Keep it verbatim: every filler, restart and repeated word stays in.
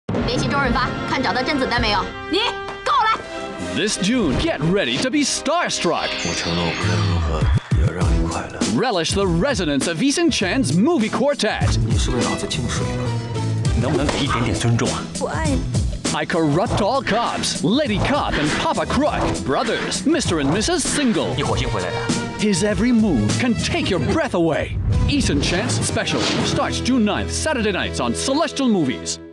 联系周润发，看找到甄子丹没有？你跟我来。 This June, get ready to be starstruck. 我承诺无论如何也要让你快乐。 Relish the resonance of Eason Chan's movie quartet. 你是为老子净水吗？能不能给一点点尊重啊？ 我爱你。 I corrupt all cops, Lady Cop and Papa Crook, brothers, Mister and Missus Single. 你火星回来的。 His every move can take your breath away. Eason Chan's Special starts June ninth, Saturday nights on Celestial Movies.